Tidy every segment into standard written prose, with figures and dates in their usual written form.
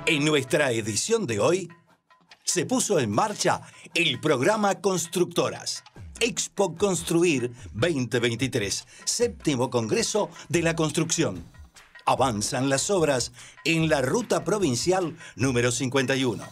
En nuestra edición de hoy, se puso en marcha el programa Constructoras. Expo Construir 2023, séptimo Congreso de la Construcción. Avanzan las obras en la ruta provincial número 51.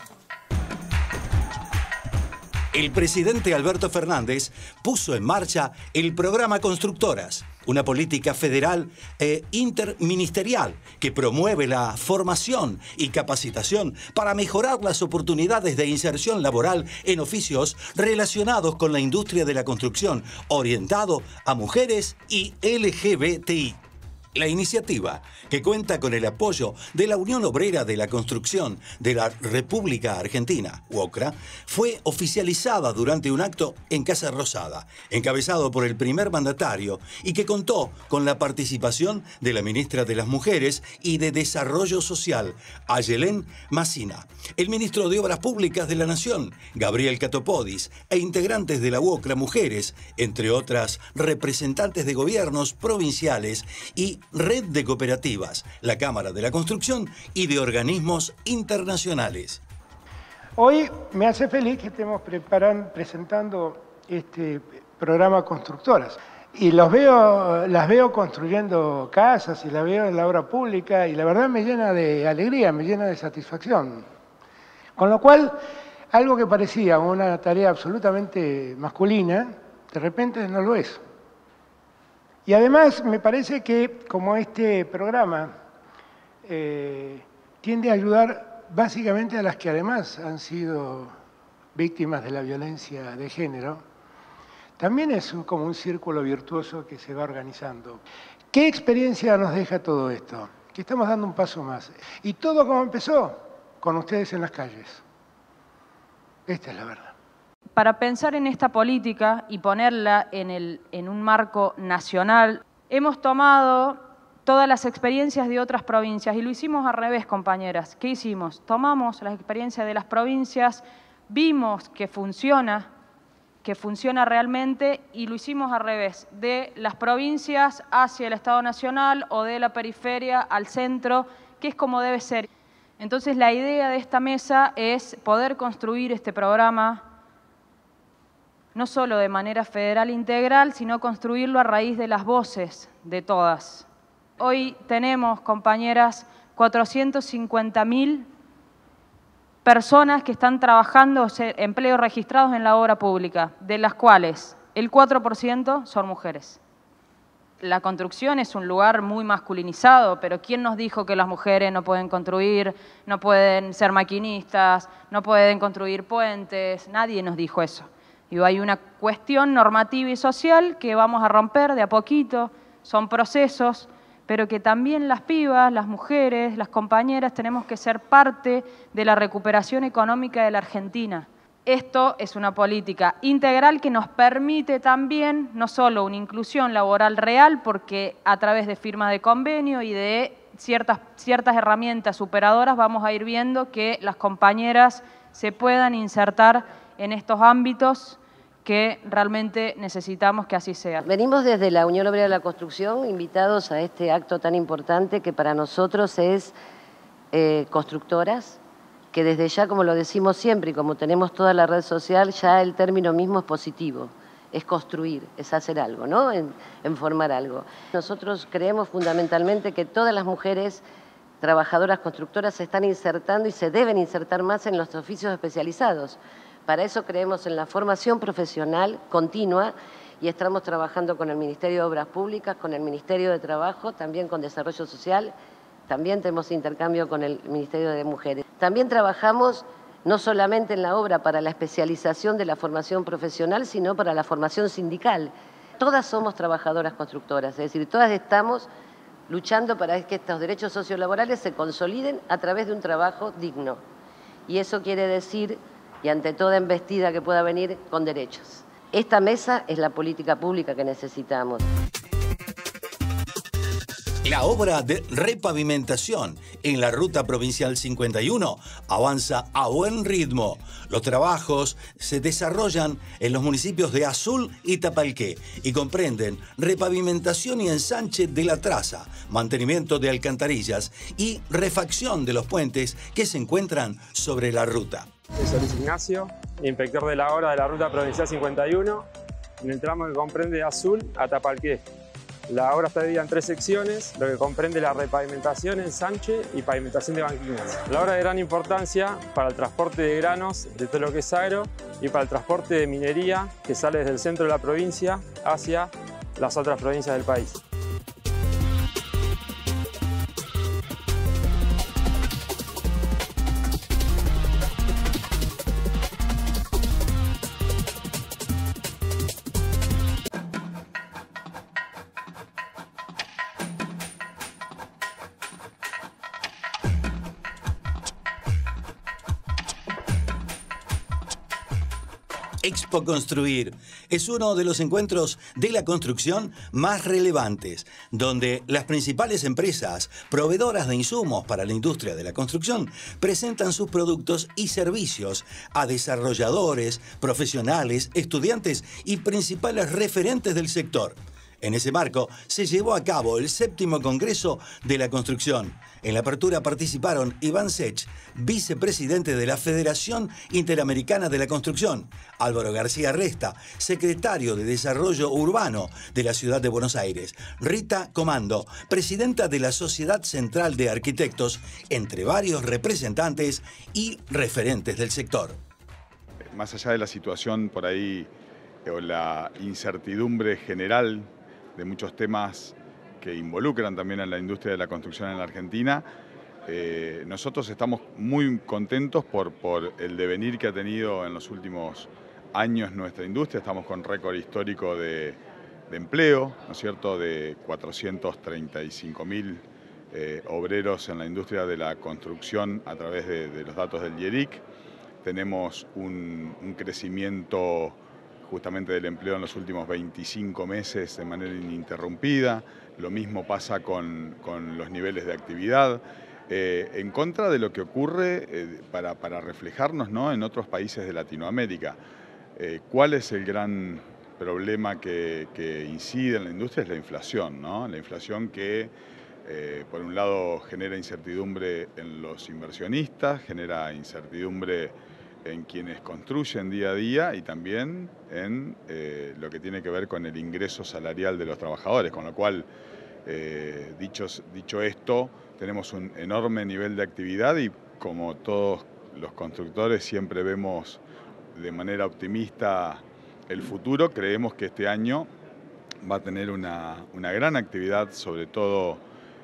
El presidente Alberto Fernández puso en marcha el programa Constructoras, una política federal e interministerial que promueve la formación y capacitación para mejorar las oportunidades de inserción laboral en oficios relacionados con la industria de la construcción, orientado a mujeres y LGBTI. La iniciativa, que cuenta con el apoyo de la Unión Obrera de la Construcción de la República Argentina, UOCRA, fue oficializada durante un acto en Casa Rosada, encabezado por el primer mandatario y que contó con la participación de la ministra de las Mujeres y de Desarrollo Social, Ayelén Massina, el ministro de Obras Públicas de la Nación, Gabriel Catopodis, e integrantes de la UOCRA Mujeres, entre otras representantes de gobiernos provinciales y red de cooperativas, la Cámara de la Construcción y de organismos internacionales. Hoy me hace feliz que estemos presentando este programa Constructoras. Y las veo construyendo casas y las veo en la obra pública y la verdad me llena de alegría, me llena de satisfacción. Con lo cual, algo que parecía una tarea absolutamente masculina, de repente no lo es. Y además me parece que como este programa tiende a ayudar básicamente a las que además han sido víctimas de la violencia de género, también es como un círculo virtuoso que se va organizando. ¿Qué experiencia nos deja todo esto? Que estamos dando un paso más. Y todo como empezó, con ustedes en las calles. Esta es la verdad. Para pensar en esta política y ponerla en un marco nacional, hemos tomado todas las experiencias de otras provincias y lo hicimos al revés, compañeras. ¿Qué hicimos? Tomamos las experiencias de las provincias, vimos que funciona realmente y lo hicimos al revés, de las provincias hacia el Estado Nacional o de la periferia al centro, que es como debe ser. Entonces la idea de esta mesa es poder construir este programa no solo de manera federal integral, sino construirlo a raíz de las voces de todas. Hoy tenemos, compañeras, 450.000 personas que están trabajando, empleos registrados en la obra pública, de las cuales el 4% son mujeres. La construcción es un lugar muy masculinizado, pero ¿quién nos dijo que las mujeres no pueden construir, no pueden ser maquinistas, no pueden construir puentes? Nadie nos dijo eso. Y hay una cuestión normativa y social que vamos a romper de a poquito, son procesos, pero que también las pibas, las mujeres, las compañeras tenemos que ser parte de la recuperación económica de la Argentina. Esto es una política integral que nos permite también no solo una inclusión laboral real, porque a través de firmas de convenio y de ciertas herramientas superadoras vamos a ir viendo que las compañeras se puedan insertar en estos ámbitos que realmente necesitamos que así sea. Venimos desde la Unión Obrera de la Construcción invitados a este acto tan importante que para nosotros es Constructoras, que desde ya, como lo decimos siempre y como tenemos toda la red social, ya el término mismo es positivo, es construir, es hacer algo, ¿no? En formar algo. Nosotros creemos fundamentalmente que todas las mujeres trabajadoras constructoras se están insertando y se deben insertar más en los oficios especializados. Para eso creemos en la formación profesional continua y estamos trabajando con el Ministerio de Obras Públicas, con el Ministerio de Trabajo, también con Desarrollo Social, también tenemos intercambio con el Ministerio de Mujeres. También trabajamos no solamente en la obra para la especialización de la formación profesional, sino para la formación sindical. Todas somos trabajadoras constructoras, es decir, todas estamos luchando para que estos derechos sociolaborales se consoliden a través de un trabajo digno. Y eso quiere decir, y ante toda embestida que pueda venir, con derechos. Esta mesa es la política pública que necesitamos. La obra de repavimentación en la Ruta Provincial 51 avanza a buen ritmo. Los trabajos se desarrollan en los municipios de Azul y Tapalqué y comprenden repavimentación y ensanche de la traza, mantenimiento de alcantarillas y refacción de los puentes que se encuentran sobre la ruta. Soy Luis Ignacio, inspector de la obra de la Ruta Provincial 51, en el tramo que comprende Azul a Tapalqué. La obra está dividida en 3 secciones, lo que comprende la repavimentación, ensanche y pavimentación de banquinas. La obra de gran importancia para el transporte de granos de todo lo que es agro y para el transporte de minería que sale desde el centro de la provincia hacia las otras provincias del país. Expo Construir es uno de los encuentros de la construcción más relevantes, donde las principales empresas proveedoras de insumos para la industria de la construcción presentan sus productos y servicios a desarrolladores, profesionales, estudiantes y principales referentes del sector. En ese marco se llevó a cabo el 7º Congreso de la Construcción. En la apertura participaron Iván Sech, vicepresidente de la Federación Interamericana de la Construcción, Álvaro García Resta, secretario de Desarrollo Urbano de la Ciudad de Buenos Aires, Rita Comando, presidenta de la Sociedad Central de Arquitectos, entre varios representantes y referentes del sector. Más allá de la situación por ahí o la incertidumbre general de muchos temas que involucran también a la industria de la construcción en la Argentina, nosotros estamos muy contentos por el devenir que ha tenido en los últimos años nuestra industria. Estamos con récord histórico de empleo, ¿no es cierto?, de 435.000 obreros en la industria de la construcción a través de los datos del IERIC. Tenemos un crecimiento justamente del empleo en los últimos 25 meses de manera ininterrumpida. Lo mismo pasa con los niveles de actividad. En contra de lo que ocurre para reflejarnos, ¿no?, en otros países de Latinoamérica. ¿Cuál es el gran problema que incide en la industria? Es la inflación, ¿no? La inflación que, por un lado, genera incertidumbre en los inversionistas, genera incertidumbre en quienes construyen día a día y también en lo que tiene que ver con el ingreso salarial de los trabajadores, con lo cual, dicho esto, tenemos un enorme nivel de actividad y como todos los constructores siempre vemos de manera optimista el futuro, creemos que este año va a tener una gran actividad, sobre todo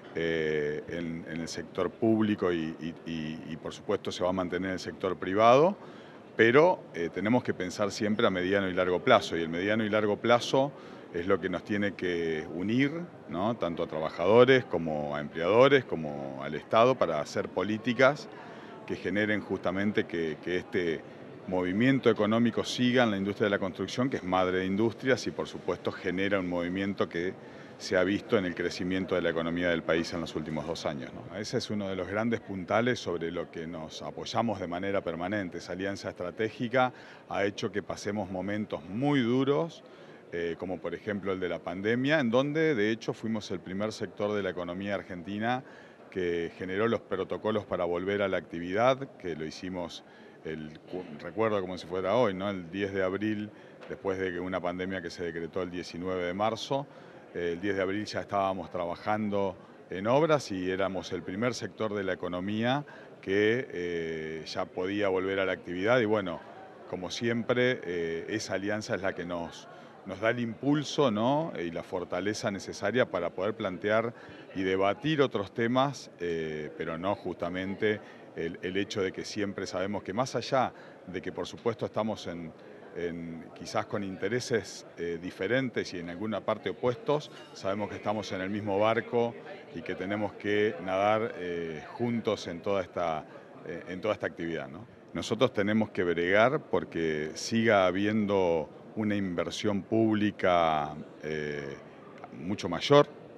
en el sector público y por supuesto se va a mantener en el sector privado, pero tenemos que pensar siempre a mediano y largo plazo, y el mediano y largo plazo es lo que nos tiene que unir, ¿no?, tanto a trabajadores como a empleadores, como al Estado, para hacer políticas que generen justamente que este movimiento económico siga en la industria de la construcción, que es madre de industrias y por supuesto genera un movimiento que se ha visto en el crecimiento de la economía del país en los últimos 2 años, ¿no? Ese es uno de los grandes puntales sobre lo que nos apoyamos de manera permanente. Esa alianza estratégica ha hecho que pasemos momentos muy duros, como por ejemplo el de la pandemia, en donde de hecho fuimos el primer sector de la economía argentina que generó los protocolos para volver a la actividad, que lo hicimos, recuerdo como si fuera hoy, ¿no?, el 10 de abril, después de una pandemia que se decretó el 19 de marzo. El 10 de abril ya estábamos trabajando en obras y éramos el primer sector de la economía que ya podía volver a la actividad y bueno, como siempre, esa alianza es la que nos da el impulso, ¿no?, y la fortaleza necesaria para poder plantear y debatir otros temas, pero no justamente el hecho de que siempre sabemos que más allá de que por supuesto estamos quizás con intereses diferentes y en alguna parte opuestos, sabemos que estamos en el mismo barco y que tenemos que nadar juntos en toda esta actividad, ¿no? Nosotros tenemos que bregar porque siga habiendo una inversión pública mucho mayor,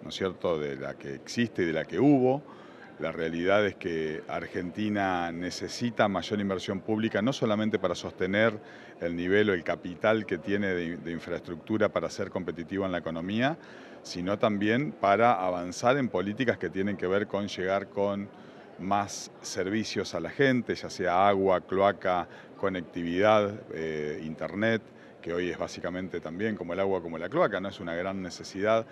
¿no es cierto?, de la que existe y de la que hubo. La realidad es que Argentina necesita mayor inversión pública, no solamente para sostener el nivel o el capital que tiene de infraestructura para ser competitivo en la economía, sino también para avanzar en políticas que tienen que ver con llegar con más servicios a la gente, ya sea agua, cloaca, conectividad, internet, que hoy es básicamente también como el agua, como la cloaca, ¿no? Es una gran necesidad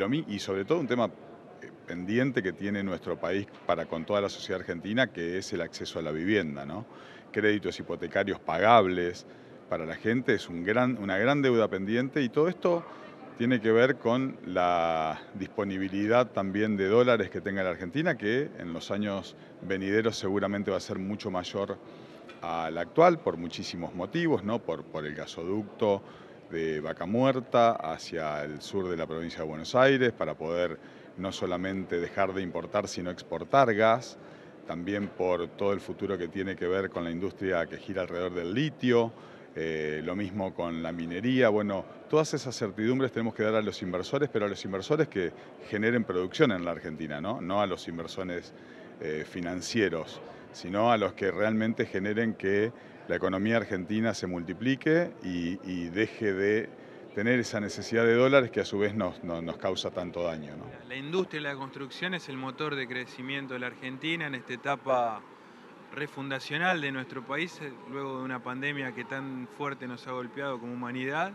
y sobre todo un tema pendiente que tiene nuestro país para con toda la sociedad argentina, que es el acceso a la vivienda, ¿no? Créditos hipotecarios pagables para la gente es una gran deuda pendiente, y todo esto tiene que ver con la disponibilidad también de dólares que tenga la Argentina, que en los años venideros seguramente va a ser mucho mayor a la actual por muchísimos motivos, ¿no? Por el gasoducto de Vaca Muerta hacia el sur de la provincia de Buenos Aires, para poder no solamente dejar de importar, sino exportar gas, también por todo el futuro que tiene que ver con la industria que gira alrededor del litio, lo mismo con la minería. Bueno, todas esas certidumbres tenemos que dar a los inversores, pero a los inversores que generen producción en la Argentina, ¿no? No a los inversores financieros, sino a los que realmente generen que la economía argentina se multiplique y deje de tener esa necesidad de dólares que a su vez nos causa tanto daño, ¿no? La industria de la construcción es el motor de crecimiento de la Argentina en esta etapa refundacional de nuestro país, luego de una pandemia que tan fuerte nos ha golpeado como humanidad,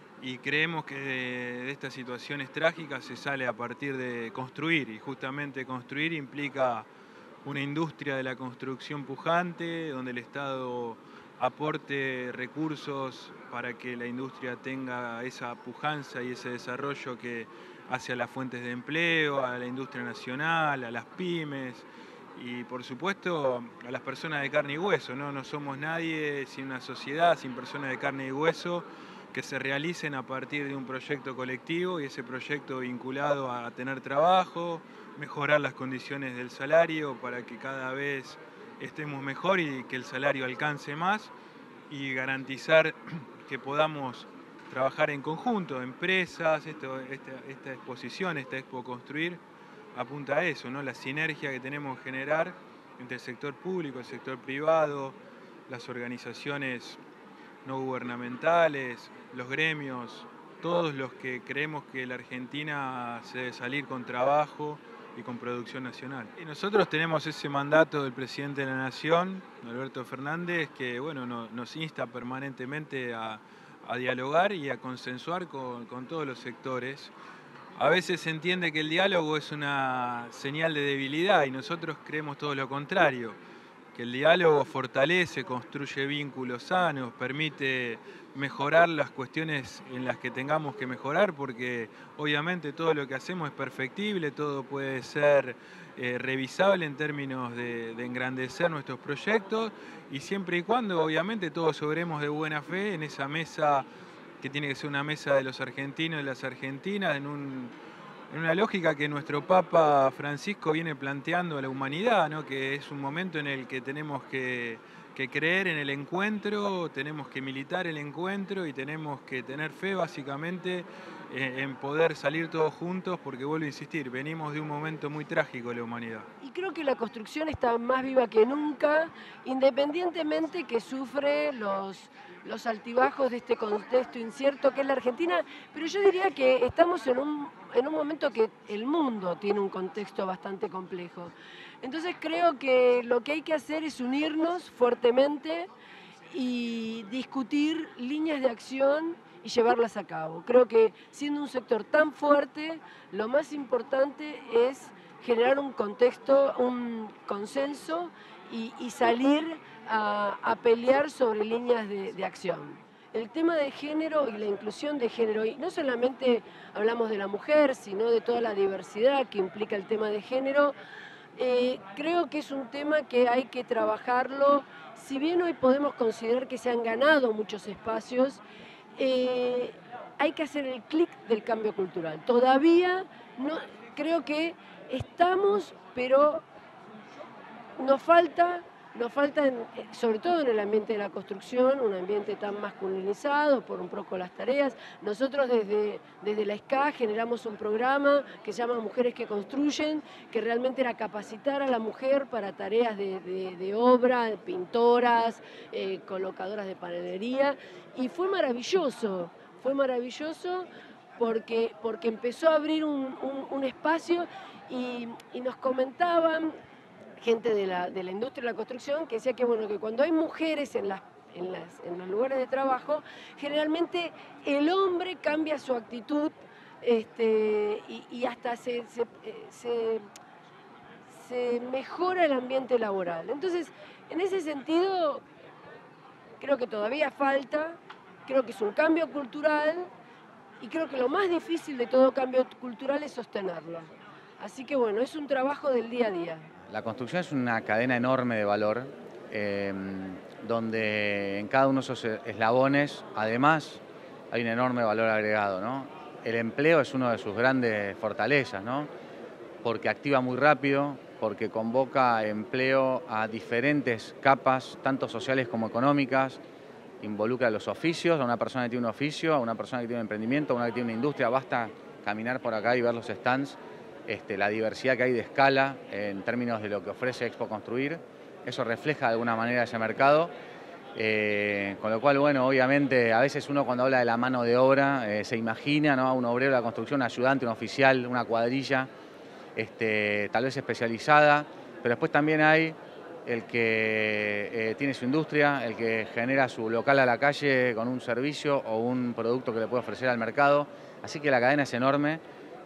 y creemos que de estas situaciones trágicas se sale a partir de construir, y justamente construir implica una industria de la construcción pujante, donde el Estado aporte recursos para que la industria tenga esa pujanza y ese desarrollo que hace a las fuentes de empleo, a la industria nacional, a las pymes y por supuesto a las personas de carne y hueso, ¿no? No somos nadie sin una sociedad, sin personas de carne y hueso que se realicen a partir de un proyecto colectivo, y ese proyecto vinculado a tener trabajo, mejorar las condiciones del salario para que cada vez estemos mejor y que el salario alcance más, y garantizar que podamos trabajar en conjunto, empresas. Esta exposición, esta Expo Construir, apunta a eso, ¿no? La sinergia que tenemos que generar entre el sector público, el sector privado, las organizaciones no gubernamentales, los gremios, todos los que creemos que la Argentina se debe salir con trabajo y con producción nacional. Y nosotros tenemos ese mandato del presidente de la Nación, Alberto Fernández, que bueno, nos insta permanentemente a dialogar y a consensuar con todos los sectores. A veces se entiende que el diálogo es una señal de debilidad, y nosotros creemos todo lo contrario, que el diálogo fortalece, construye vínculos sanos, permite mejorar las cuestiones en las que tengamos que mejorar, porque obviamente todo lo que hacemos es perfectible, todo puede ser revisable en términos de engrandecer nuestros proyectos, y siempre y cuando obviamente todos obremos de buena fe en esa mesa que tiene que ser una mesa de los argentinos y de las argentinas, en una lógica que nuestro Papa Francisco viene planteando a la humanidad, ¿no? Que es un momento en el que tenemos que creer en el encuentro, tenemos que militar el encuentro y tenemos que tener fe básicamente en poder salir todos juntos, porque vuelvo a insistir, venimos de un momento muy trágico de la humanidad. Y creo que la construcción está más viva que nunca, independientemente que sufre los altibajos de este contexto incierto que es la Argentina, pero yo diría que estamos en un momento que el mundo tiene un contexto bastante complejo. Entonces creo que lo que hay que hacer es unirnos fuertemente y discutir líneas de acción y llevarlas a cabo. Creo que siendo un sector tan fuerte, lo más importante es generar un contexto, un consenso y salir a pelear sobre líneas de acción. El tema de género y la inclusión de género, y no solamente hablamos de la mujer, sino de toda la diversidad que implica el tema de género, creo que es un tema que hay que trabajarlo. Si bien hoy podemos considerar que se han ganado muchos espacios, hay que hacer el clic del cambio cultural. Todavía no, creo que estamos, pero nos falta nos faltan, sobre todo en el ambiente de la construcción, un ambiente tan masculinizado por un poco las tareas. Nosotros desde la SCA generamos un programa que se llama Mujeres que Construyen, que realmente era capacitar a la mujer para tareas de obra, pintoras, colocadoras de panelería, y fue maravilloso porque empezó a abrir un espacio y nos comentaban gente de la industria de la construcción que decía que, bueno, que cuando hay mujeres en los lugares de trabajo, generalmente el hombre cambia su actitud y hasta se mejora el ambiente laboral. Entonces, en ese sentido, creo que todavía falta, creo que es un cambio cultural y creo que lo más difícil de todo cambio cultural es sostenerlo. Así que bueno, es un trabajo del día a día. La construcción es una cadena enorme de valor, donde en cada uno de esos eslabones, además, hay un enorme valor agregado, ¿no? El empleo es una de sus grandes fortalezas, ¿no? Porque activa muy rápido, porque convoca empleo a diferentes capas, tanto sociales como económicas, involucra los oficios, a una persona que tiene un oficio, a una persona que tiene un emprendimiento, a una que tiene una industria. Basta caminar por acá y ver los stands, la diversidad que hay de escala en términos de lo que ofrece Expo Construir. Eso refleja de alguna manera ese mercado, con lo cual, bueno, obviamente a veces uno cuando habla de la mano de obra se imagina, ¿no?, a un obrero de la construcción, un ayudante, un oficial, una cuadrilla, tal vez especializada, pero después también hay el que tiene su industria, el que genera su local a la calle con un servicio o un producto que le puede ofrecer al mercado. Así que la cadena es enorme.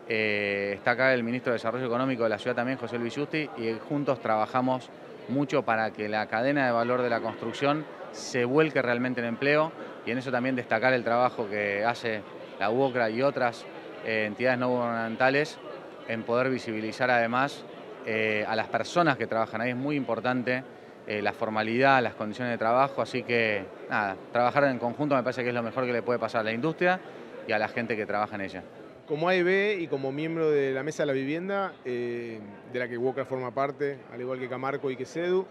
Está acá el ministro de Desarrollo Económico de la ciudad también, José Luis Justi, y juntos trabajamos mucho para que la cadena de valor de la construcción se vuelque realmente en empleo, y en eso también destacar el trabajo que hace la UOCRA y otras entidades no gubernamentales en poder visibilizar además a las personas que trabajan ahí. Es muy importante la formalidad, las condiciones de trabajo, así que nada, trabajar en conjunto me parece que es lo mejor que le puede pasar a la industria y a la gente que trabaja en ella. Como AEB y como miembro de la Mesa de la Vivienda, de la que UOCRA forma parte, al igual que Camarco y que CEDU,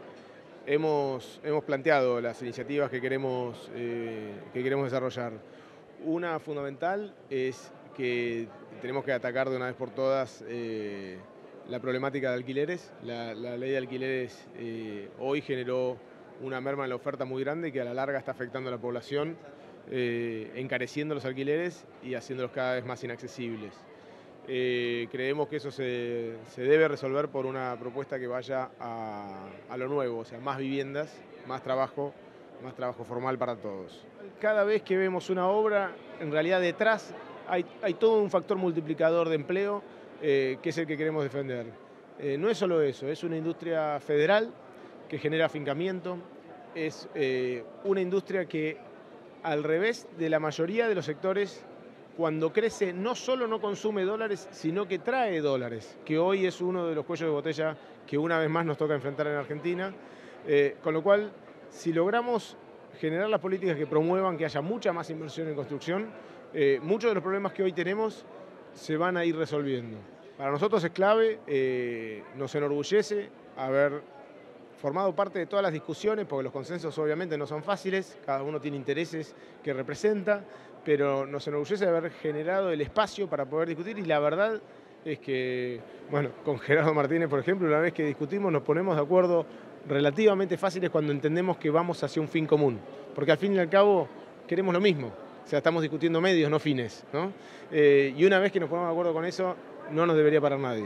hemos planteado las iniciativas que queremos desarrollar. Una fundamental es que tenemos que atacar de una vez por todas la problemática de alquileres. La ley de alquileres hoy generó una merma en la oferta muy grande que a la larga está afectando a la población, encareciendo los alquileres y haciéndolos cada vez más inaccesibles. Creemos que eso se debe resolver por una propuesta que vaya a lo nuevo, o sea, más viviendas, más trabajo formal para todos. Cada vez que vemos una obra, en realidad detrás hay todo un factor multiplicador de empleo que es el que queremos defender. No es solo eso, es una industria federal que genera afincamiento, es una industria que, al revés de la mayoría de los sectores, cuando crece no solo no consume dólares, sino que trae dólares, que hoy es uno de los cuellos de botella que una vez más nos toca enfrentar en Argentina. Con lo cual, si logramos generar las políticas que promuevan que haya mucha más inversión en construcción, muchos de los problemas que hoy tenemos se van a ir resolviendo. Para nosotros es clave, nos enorgullece haber formado parte de todas las discusiones, porque los consensos obviamente no son fáciles, cada uno tiene intereses que representa, pero nos enorgullece haber generado el espacio para poder discutir, y la verdad es que, bueno, con Gerardo Martínez, por ejemplo, una vez que discutimos nos ponemos de acuerdo relativamente fáciles cuando entendemos que vamos hacia un fin común, porque al fin y al cabo queremos lo mismo, o sea, estamos discutiendo medios, no fines, ¿no? Y una vez que nos ponemos de acuerdo con eso, no nos debería parar nadie.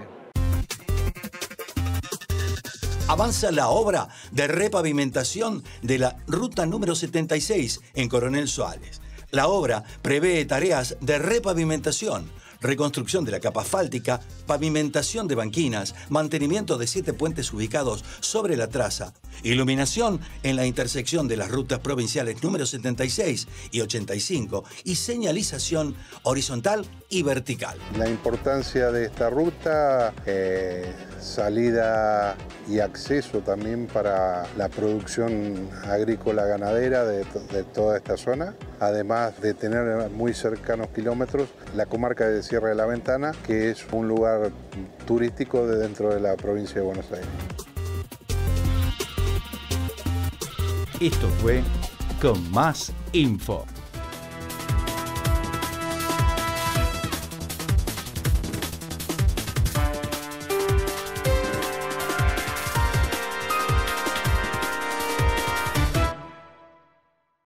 Avanza la obra de repavimentación de la ruta número 76 en Coronel Suárez. La obra prevé tareas de repavimentación, reconstrucción de la capa asfáltica, pavimentación de banquinas, mantenimiento de 7 puentes ubicados sobre la traza, iluminación en la intersección de las rutas provinciales número 76 y 85 y señalización horizontal y vertical. La importancia de esta ruta, salida y acceso también para la producción agrícola ganadera de toda esta zona, además de tener muy cercanos kilómetros la comarca de Sierra de la Ventana, que es un lugar turístico de dentro de la provincia de Buenos Aires. Esto fue Con Más Info.